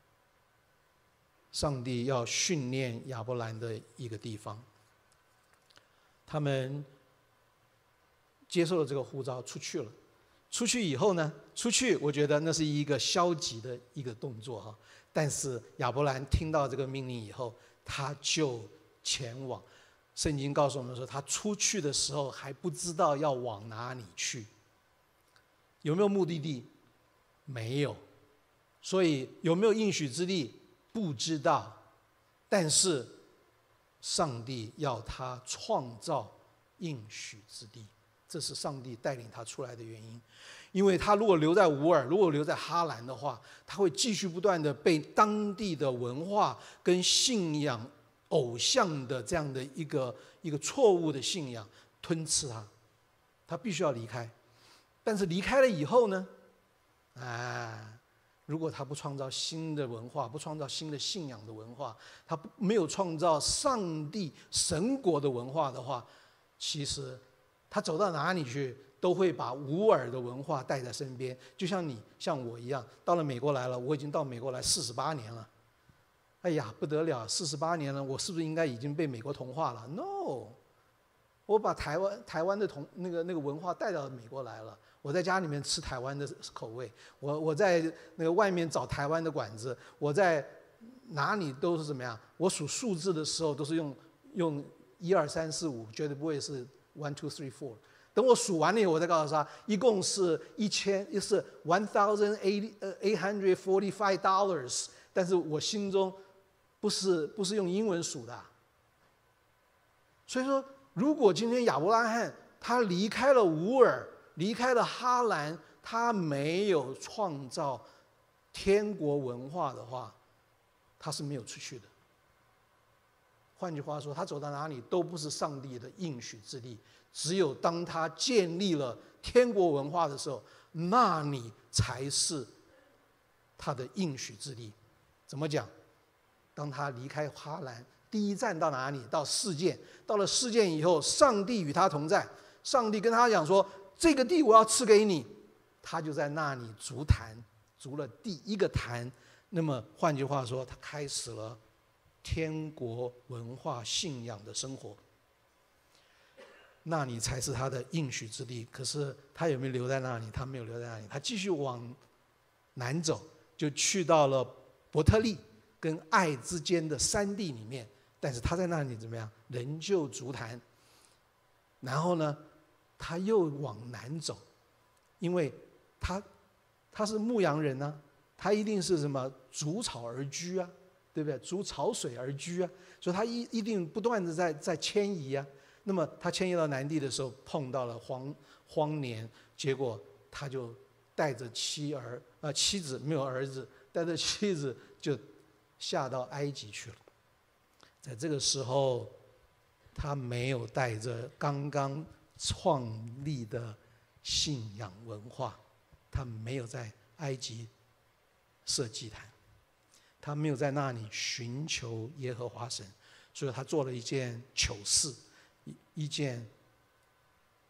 上帝要训练亚伯兰的一个地方。他们接受了这个呼召，出去了。出去以后呢？出去，我觉得那是一个消极的一个动作哈。但是亚伯兰听到这个命令以后，他就前往。圣经告诉我们说，他出去的时候还不知道要往哪里去。有没有目的地？没有。所以有没有应许之地？不知道。但是上帝要他创造应许之地，这是上帝带领他出来的原因。因为他如果留在乌尔，如果留在哈兰的话，他会继续不断的被当地的文化跟信仰偶像的这样的一个一个错误的信仰吞噬他，他必须要离开。但是离开了以后呢，啊，如果他不创造新的文化，不创造新的信仰的文化，他没有创造上帝神国的文化的话，其实他走到哪里去都会把无耳的文化带在身边。就像你像我一样，到了美国来了，我已经到美国来四十八年了。哎呀，不得了！四十八年了，我是不是应该已经被美国同化了 ？No， 我把台湾台湾的同那个那个文化带到美国来了。我在家里面吃台湾的口味，我我在那个外面找台湾的馆子，我在哪里都是怎么样？我数数字的时候都是用用一二三四五，绝对不会是 one two three four。等我数完了以后，我再告诉他，一共是一千，是 one thousand eight eight hundred forty five dollars。但是我心中不是不是用英文数的。所以说，如果今天亚伯拉罕他离开了乌尔，离开了哈兰，他没有创造天国文化的话，他是没有出去的。换句话说，他走到哪里都不是上帝的应许之地。只有当他建立了天国文化的时候，那里才是他的应许之地。怎么讲？当他离开哈兰，第一站到哪里？到示剑。到了示剑以后，上帝与他同在。上帝跟他讲说：“这个地我要赐给你。”他就在那里筑坛，筑了第一个坛。那么换句话说，他开始了天国文化信仰的生活。那里才是他的应许之地。可是他有没有留在那里？他没有留在那里，他继续往南走，就去到了伯特利跟爱之间的山地里面。但是他在那里怎么样？仍旧筑坛。然后呢，他又往南走，因为他他是牧羊人啊，他一定是什么逐草而居啊，对不对？逐草水而居啊，所以他一一定不断的在在迁移啊。那么他迁移到南地的时候，碰到了荒荒年，结果他就带着妻儿啊、呃、妻子没有儿子，带着妻子就下到埃及去了。在这个时候，他没有带着刚刚创立的信仰文化，他没有在埃及设祭坛，他没有在那里寻求耶和华神，所以他做了一件糗事。一件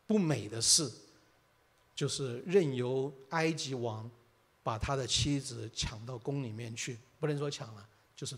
不美的事，就是任由埃及王把他的妻子抢到宫里面去，不能说抢了，就是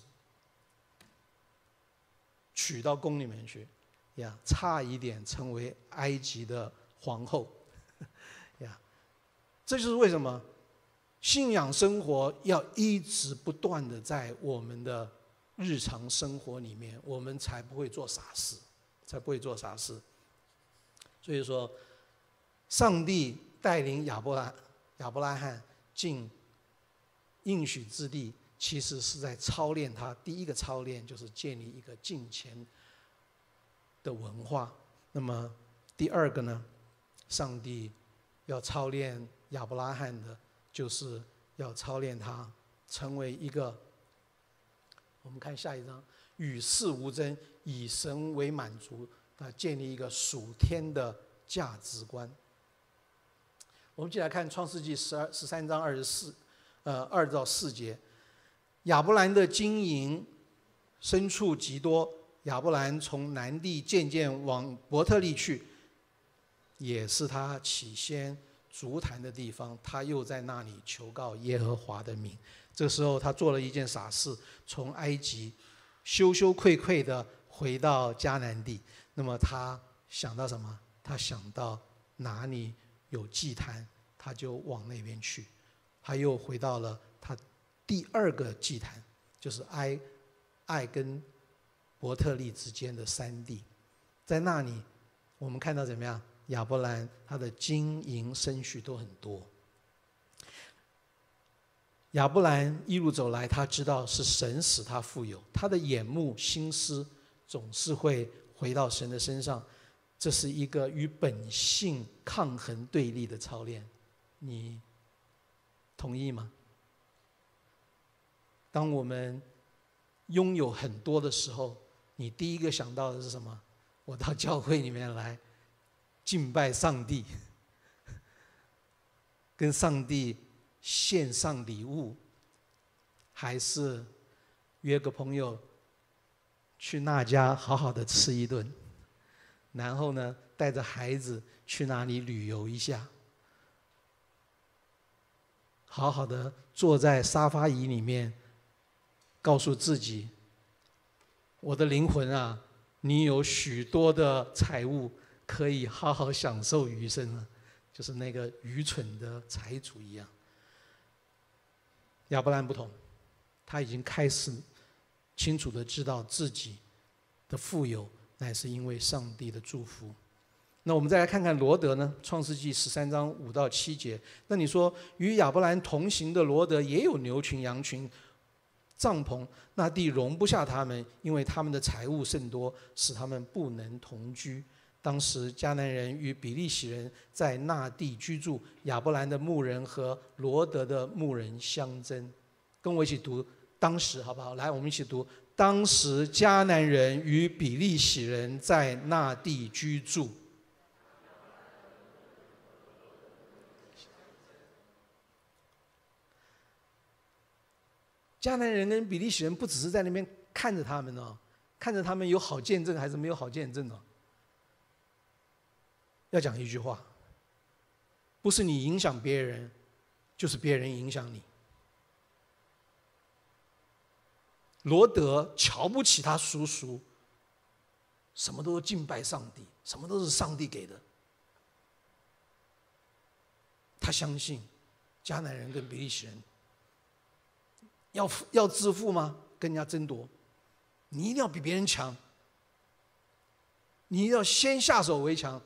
娶到宫里面去，呀，差一点成为埃及的皇后，呀，这就是为什么信仰生活要一直不断的在我们的日常生活里面，我们才不会做傻事，才不会做傻事。所以说，上帝带领亚伯拉亚伯拉罕进应许之地，其实是在操练他。第一个操练就是建立一个敬虔的文化。那么第二个呢，上帝要操练亚伯拉罕的，就是要操练他成为一个，我们看下一章，与世无争，以神为满足，啊，建立一个属天的价值观。我们继续来看创世纪十二十三章二十四，呃二到四节，亚伯兰的经营牲畜极多，亚伯兰从南地渐渐往伯特利去，也是他起先足坛的地方，他又在那里求告耶和华的名。这时候他做了一件傻事，从埃及羞羞愧愧的回到迦南地。那么他想到什么？他想到哪里有祭坛，他就往那边去。他又回到了他第二个祭坛，就是埃爱跟伯特利之间的山地。在那里我们看到怎么样？亚伯兰他的金银牲畜都很多。亚伯兰一路走来，他知道是神使他富有，他的眼目心思总是会回到神的身上。这是一个与本性抗衡对立的操练，你同意吗？当我们拥有很多的时候，你第一个想到的是什么？我到教会里面来敬拜上帝，跟上帝献上礼物，还是约个朋友去那家好好的吃一顿，然后呢带着孩子去那里旅游一下，好好的坐在沙发椅里面，告诉自己，我的灵魂啊，你有许多的财物可以好好享受余生了，就是那个愚蠢的财主一样。亚伯兰不同，他已经开始清楚的知道自己的富有乃是因为上帝的祝福。那我们再来看看罗德呢？创世纪十三章五到七节。那你说与亚伯兰同行的罗德也有牛群、羊群、帐篷，那地容不下他们，因为他们的财物甚多，使他们不能同居。当时迦南人与比利洗人在那地居住，亚伯兰的牧人和罗德的牧人相争。跟我一起读当时好不好？来，我们一起读。当时迦南人与比利洗人在那地居住。迦南人跟比利洗人不只是在那边看着他们哦，看着他们有好见证还是没有好见证哦。要讲一句话，不是你影响别人，就是别人影响你。罗德瞧不起他叔叔，什么都敬拜上帝，什么都是上帝给的。他相信迦南人跟比利洗人要要致富吗？跟人家争夺，你一定要比别人强，你要先下手为强。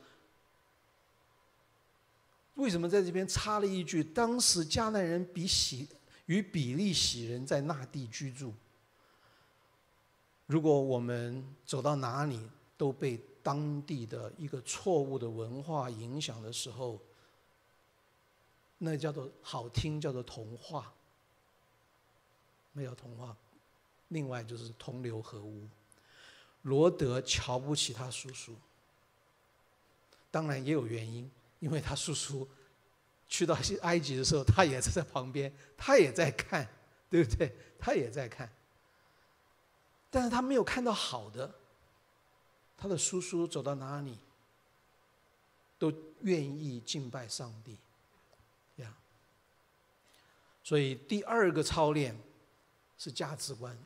为什么在这边插了一句？当时迦南人比洗与比利洗人在那地居住。如果我们走到哪里都被当地的一个错误的文化影响的时候，那叫做好听，叫做同化。没有同化，另外就是同流合污。罗德瞧不起他叔叔，当然也有原因，因为他叔叔去到埃及的时候，他也在旁边，他也在看，对不对？他也在看，但是他没有看到好的。他的叔叔走到哪里， 都愿意敬拜上帝。呀，所以第二个操练是价值观。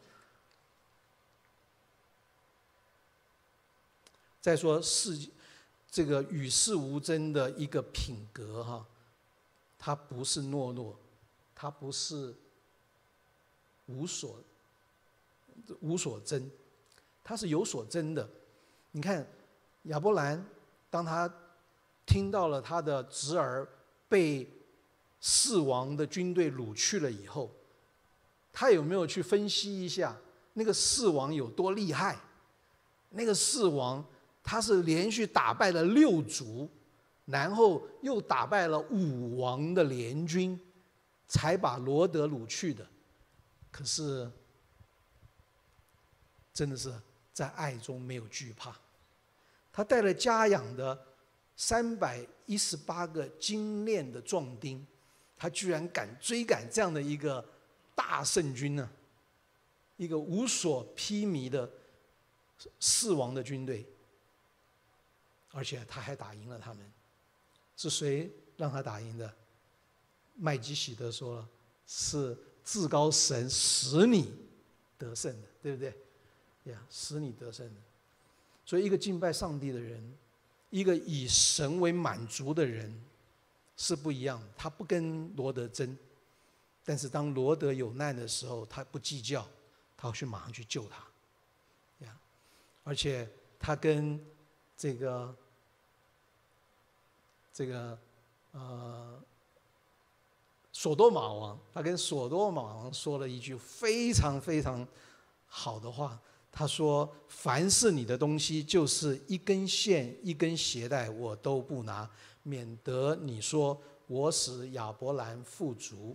再说世这个与世无争的一个品格哈，它不是懦弱，它不是无所无所争，它是有所争的。你看亚伯兰，当他听到了他的侄儿被四王的军队掳去了以后，他有没有去分析一下那个四王有多厉害？那个四王他是连续打败了六族，然后又打败了五王的联军，才把罗德掳去的。可是真的是在爱中没有惧怕，他带了家养的三百一十八个精练的壮丁，他居然敢追赶这样的一个大圣军呢，一个无所披靡的四王的军队，而且他还打赢了他们。是谁让他打赢的？麦基洗德说了，是至高神使你得胜的，对不对？呀，使你得胜的。所以一个敬拜上帝的人，一个以神为满足的人是不一样的。他不跟罗德争，但是当罗德有难的时候，他不计较，他要去马上去救他。呀，而且他跟这个这个呃索多玛王，他跟索多玛王说了一句非常非常好的话。他说：“凡是你的东西，就是一根线、一根鞋带，我都不拿，免得你说我使亚伯兰富足。”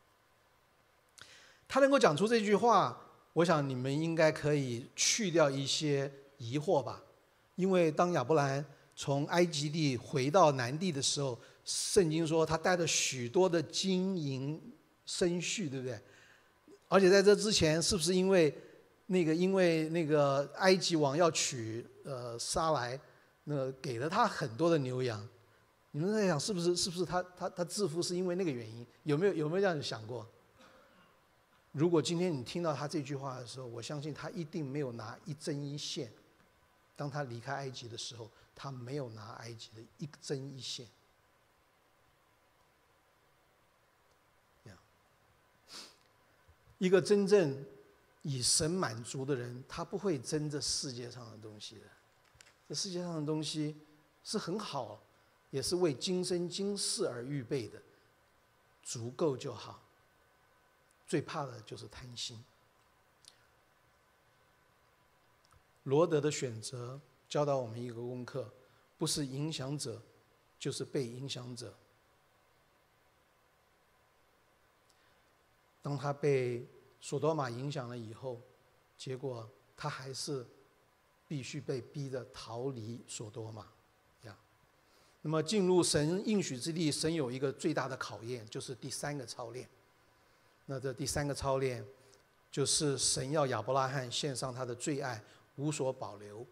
他能够讲出这句话，我想你们应该可以去掉一些疑惑吧。因为当亚伯兰从埃及地回到南地的时候，圣经说他带着许多的金银牲畜，对不对？而且在这之前，是不是因为那个因为那个埃及王要娶呃撒来，那个给了他很多的牛羊？你们在想是不是是不是他他他致富是因为那个原因？有没有有没有这样子想过？如果今天你听到他这句话的时候，我相信他一定没有拿一针一线。当他离开埃及的时候，他没有拿埃及的一针一线。一个真正以神满足的人，他不会争这世界上的东西的。这世界上的东西是很好，也是为今生今世而预备的，足够就好。最怕的就是贪心。罗德的选择教导我们一个功课：不是影响者，就是被影响者。当他被索多玛影响了以后，结果他还是必须被逼着逃离索多玛呀。那么进入神应许之地，神有一个最大的考验，就是第三个操练。那这第三个操练，就是神要亚伯拉罕献上他的最爱，无所保留。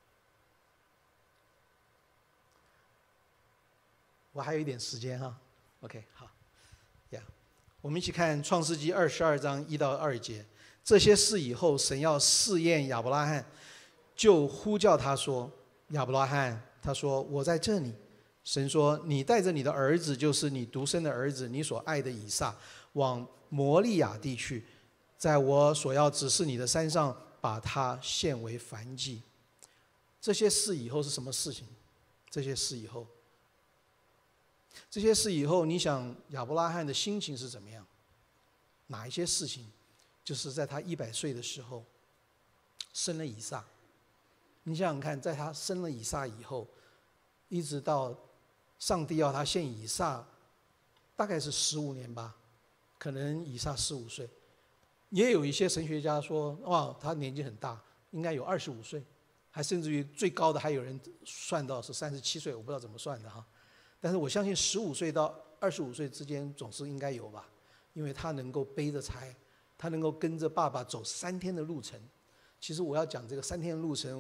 我还有一点时间哈 ，OK， 好，呀。我们一起看创世纪二十二章一到二节。这些事以后，神要试验亚伯拉罕，就呼叫他说：“亚伯拉罕。”他说：“我在这里。”神说：“你带着你的儿子，就是你独生的儿子，你所爱的以撒，往摩利亚地去，在我所要指示你的山上，把他献为燔祭。”这些事以后是什么事情？这些事以后。这些事以后，你想亚伯拉罕的心情是怎么样？哪一些事情？就是在他一百岁的时候，生了以撒。你想想看，在他生了以撒以后，一直到上帝要他献以撒，大概是十五年吧，可能以撒十五岁。也有一些神学家说，哇，他年纪很大，应该有二十五岁，还甚至于最高的还有人算到是三十七岁，我不知道怎么算的哈。但是我相信十五岁到二十五岁之间总是应该有吧，因为他能够背着柴，他能够跟着爸爸走三天的路程。其实我要讲这个三天的路程，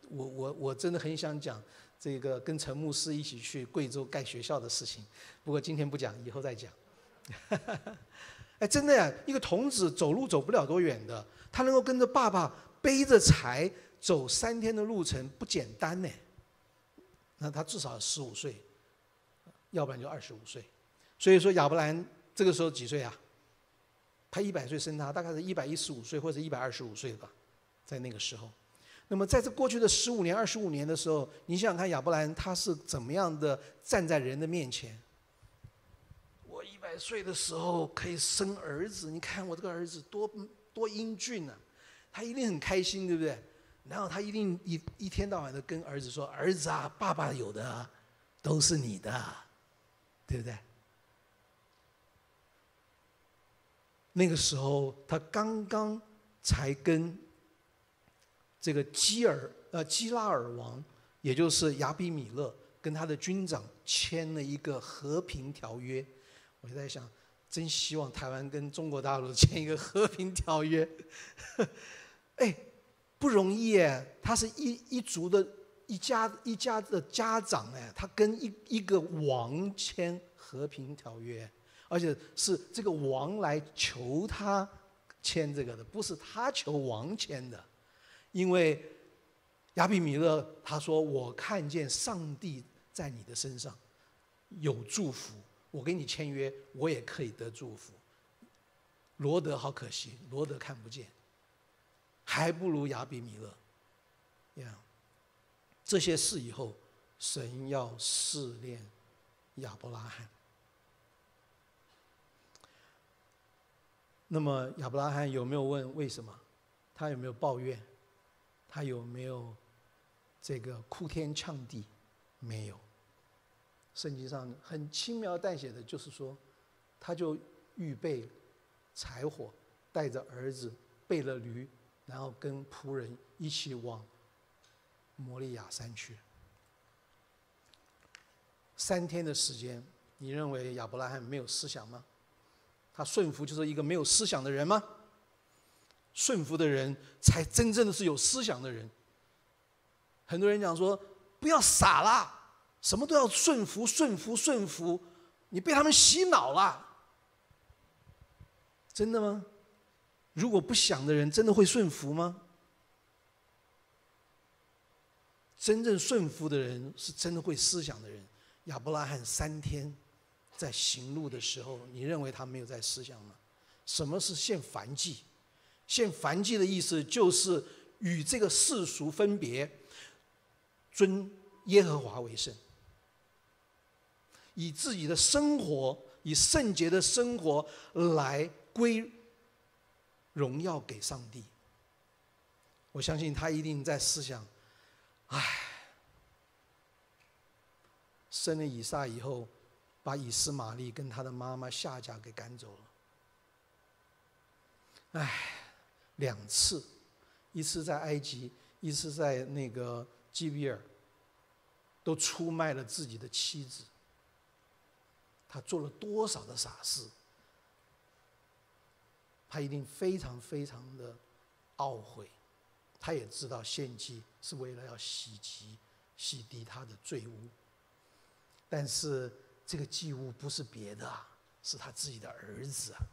我我我真的很想讲这个跟陈牧师一起去贵州盖学校的事情，不过今天不讲，以后再讲。哎，真的呀，一个童子走路走不了多远的，他能够跟着爸爸背着柴走三天的路程，不简单呢。那他至少十五岁，要不然就二十五岁。所以说亚伯兰这个时候几岁啊？他一百岁生他，大概是一百一十五岁或者一百二十五岁吧，在那个时候。那么在这过去的十五年、二十五年的时候，你想想看，亚伯兰他是怎么样的站在人的面前？我一百岁的时候可以生儿子，你看我这个儿子多多英俊啊，他一定很开心，对不对？然后他一定一一天到晚的跟儿子说：“儿子啊，爸爸有的都是你的，对不对？”那个时候他刚刚才跟这个基尔呃基拉尔王，也就是亚比米勒，跟他的军长签了一个和平条约。我就在想，真希望台湾跟中国大陆签一个和平条约。哎，不容易耶！他是一一族的一家一家的家长哎，他跟一一个王签和平条约，而且是这个王来求他签这个的，不是他求王签的。因为亚比米勒他说：“我看见上帝在你的身上有祝福，我跟你签约，我也可以得祝福。”罗德好可惜，罗德看不见，还不如亚比米勒。Yeah. 这些事以后，神要试炼亚伯拉罕。那么亚伯拉罕有没有问为什么？他有没有抱怨？他有没有这个哭天抢地？没有。圣经上很轻描淡写的，就是说，他就预备柴火，带着儿子，备了驴，然后跟仆人一起往摩利亚山去。三天的时间，你认为亚伯拉罕没有思想吗？他顺服就是一个没有思想的人吗？顺服的人才真正的是有思想的人。很多人讲说，不要傻啦，什么都要顺服顺服顺服，你被他们洗脑了。真的吗？如果不想的人真的会顺服吗？真正顺服的人是真的会思想的人。亚伯拉罕三天在行路的时候，你认为他没有在思想吗？什么是献燔祭？献燔祭的意思就是与这个世俗分别，尊耶和华为圣，以自己的生活，以圣洁的生活来归荣耀给上帝。我相信他一定在思想，唉，生了以撒以后，把以斯玛利跟他的妈妈夏甲给赶走了。唉，两次，一次在埃及，一次在那个基比尔，都出卖了自己的妻子。他做了多少的傻事？他一定非常非常的懊悔。他也知道献祭是为了要洗涤、洗涤他的罪污，但是这个祭物不是别的啊，是他自己的儿子啊。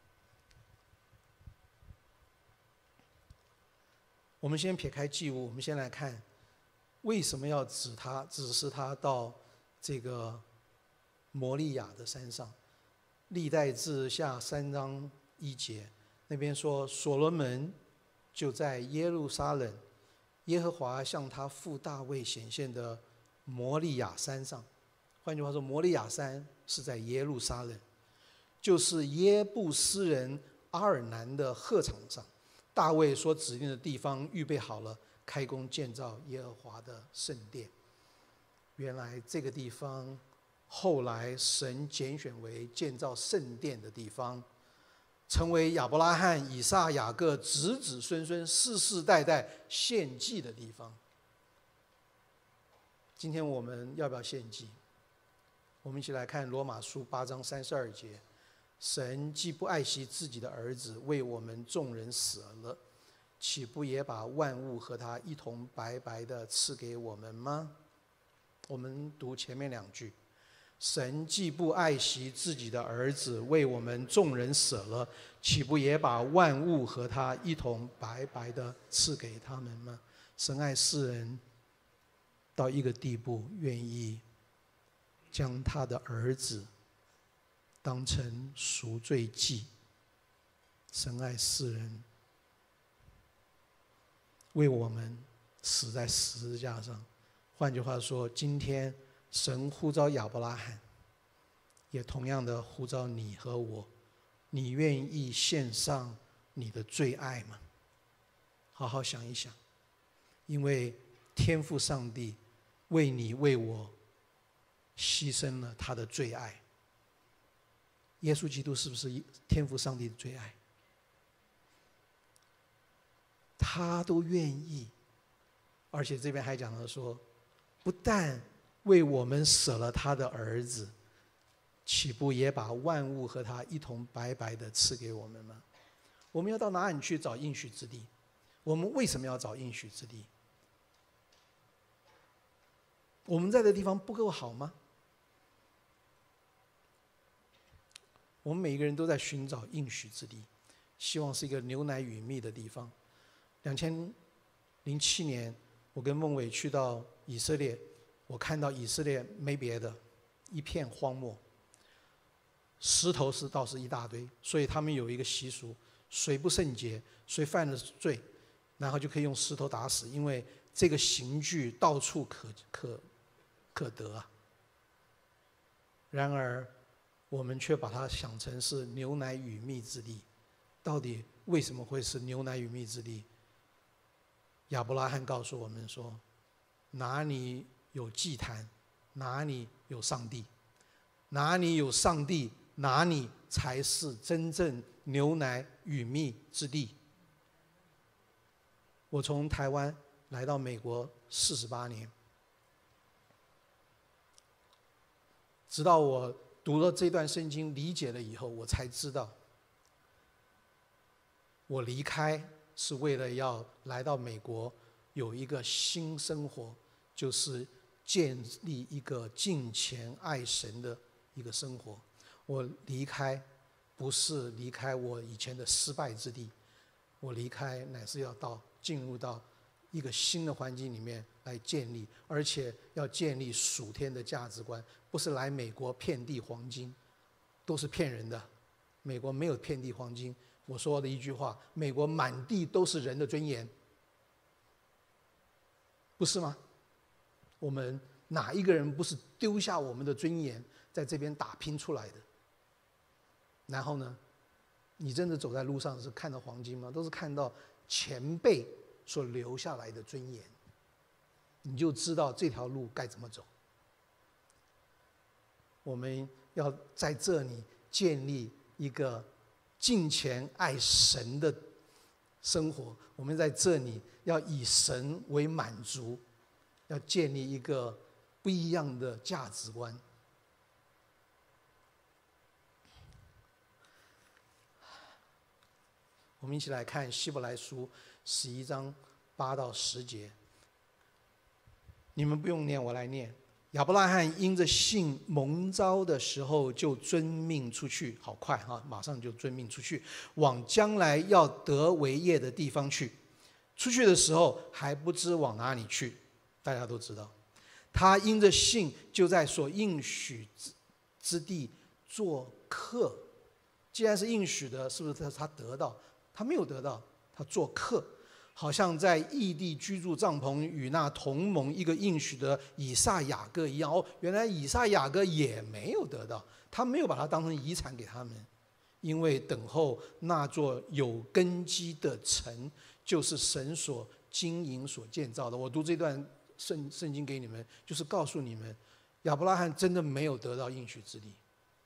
我们先撇开祭物，我们先来看为什么要指他指示他到这个摩利亚的山上。历代志下三章一节那边说，所罗门就在耶路撒冷，耶和华向他父大卫显现的摩利亚山上。换句话说，摩利亚山是在耶路撒冷，就是耶布斯人阿尔南的禾场上。大卫所指定的地方预备好了，开工建造耶和华的圣殿。原来这个地方后来神拣选为建造圣殿的地方，成为亚伯拉罕、以撒、雅各子子孙孙世世代代献祭的地方。今天我们要不要献祭？我们一起来看罗马书八章三十二节。神既不爱惜自己的儿子，为我们众人死了， 岂不也把万物和他一同白白的赐给我们吗？我们读前面两句，神既不爱惜自己的儿子，为我们众人舍了，岂不也把万物和他一同白白的赐给他们吗？神爱世人到一个地步，愿意将他的儿子当成赎罪祭。神爱世人，为我们死在十字架上。换句话说，今天神呼召亚伯拉罕，也同样的呼召你和我。你愿意献上你的最爱吗？好好想一想，因为天父上帝为你为我牺牲了他的最爱。耶稣基督是不是天父上帝的最爱？他都愿意，而且这边还讲到说，不但为我们舍了他的儿子，岂不也把万物和他一同白白的赐给我们吗？我们要到哪里去找应许之地？我们为什么要找应许之地？我们在的地方不够好吗？我们每一个人都在寻找应许之地，希望是一个牛奶与蜜的地方。两千零七年，我跟孟伟去到以色列，我看到以色列没别的，一片荒漠，石头是倒是一大堆，所以他们有一个习俗，谁不圣洁，谁犯了罪，然后就可以用石头打死，因为这个刑具到处可可可得啊。然而，我们却把它想成是牛奶与蜜之地。到底为什么会是牛奶与蜜之地？亚伯拉罕告诉我们说，哪里有祭坛，哪里有上帝，哪里有上帝，哪里才是真正牛奶与蜜之地。我从台湾来到美国四十八年，直到我读了这段圣经理解了以后，我才知道，我离开是为了要来到美国有一个新生活，就是建立一个敬虔爱神的一个生活。我离开不是离开我以前的失败之地，我离开乃是要到进入到一个新的环境里面来建立，而且要建立属天的价值观，不是来美国遍地黄金，都是骗人的。美国没有遍地黄金。我说的一句话，美国满地都是人的尊严，不是吗？我们哪一个人不是丢下我们的尊严在这边打拼出来的？然后呢，你真的走在路上是看到黄金吗？都是看到前辈所留下来的尊严，你就知道这条路该怎么走。我们要在这里建立一个敬虔爱神的生活，我们在这里要以神为满足，要建立一个不一样的价值观。我们一起来看希伯来书十一章八到十节，你们不用念，我来念。亚伯拉罕因着信蒙召的时候就遵命出去，好快哈，马上就遵命出去，往将来要得为业的地方去。出去的时候还不知往哪里去，大家都知道。他因着信就在所应许之地做客。既然是应许的，是不是他得到？他没有得到，他做客。好像在异地居住帐篷，与那同盟一个应许的以撒雅各一样。哦，原来以撒雅各也没有得到，他没有把它当成遗产给他们，因为等候那座有根基的城，就是神所经营所建造的。我读这段圣圣经给你们，就是告诉你们，亚伯拉罕真的没有得到应许之地。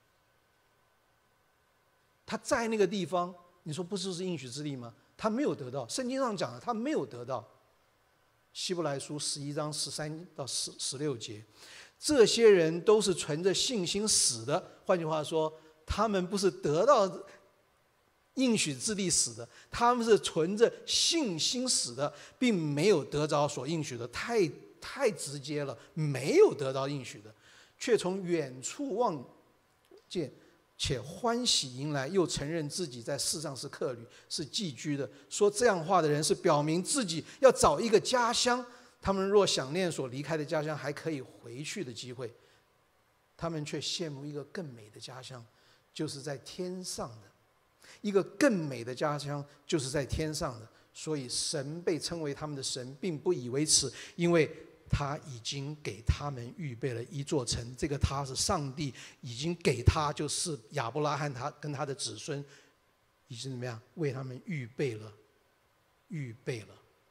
他在那个地方，你说不就是应许之地吗？他没有得到，圣经上讲的，他没有得到。希伯来书十一章十三到十十六节，这些人都是存着信心死的。换句话说，他们不是得到应许之地死的，他们是存着信心死的，并没有得着所应许的，太太直接了，没有得着应许的，却从远处望见，且欢喜迎来，又承认自己在世上是客旅，是寄居的。说这样话的人是表明自己要找一个家乡，他们若想念所离开的家乡，还可以回去的机会，他们却羡慕一个更美的家乡，就是在天上的。一个更美的家乡就是在天上的，所以神被称为他们的神，并不以为耻，因为他已经给他们预备了一座城。这个他是上帝已经给他，就是亚伯拉罕他跟他的子孙，已经怎么样为他们预备了，预备了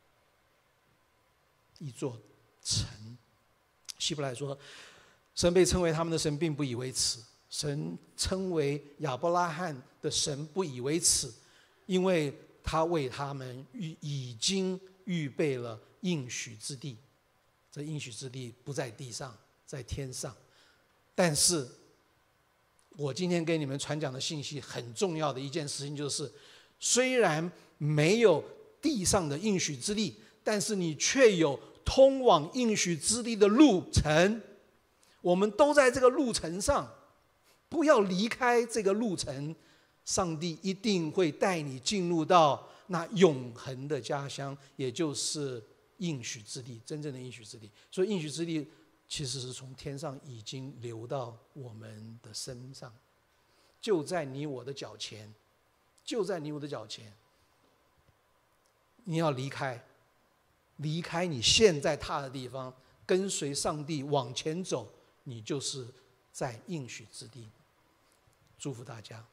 一座城。希伯来说，神被称为他们的神，并不以为耻。神称为亚伯拉罕的神不以为耻，因为他为他们已经预备了应许之地。这应许之地不在地上，在天上。但是我今天给你们传讲的信息很重要的一件事情就是，虽然没有地上的应许之地，但是你却有通往应许之地的路程。我们都在这个路程上，不要离开这个路程，上帝一定会带你进入到那永恒的家乡，也就是应许之地，真正的应许之地。所以应许之地其实是从天上已经流到我们的身上，就在你我的脚前，就在你我的脚前。你要离开，离开你现在踏的地方，跟随上帝往前走，你就是在应许之地。祝福大家。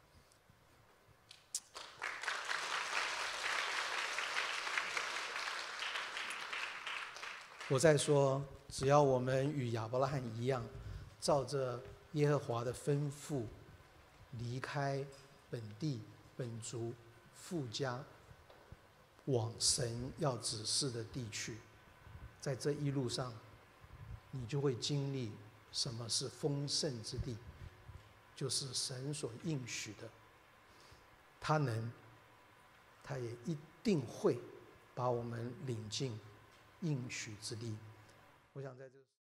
我在说，只要我们与亚伯拉罕一样，照着耶和华的吩咐，离开本地本族父家，往神要指示的地去，在这一路上，你就会经历什么是丰盛之地，就是神所应许的。他能，他也一定会把我们领进应许之地。我想在这个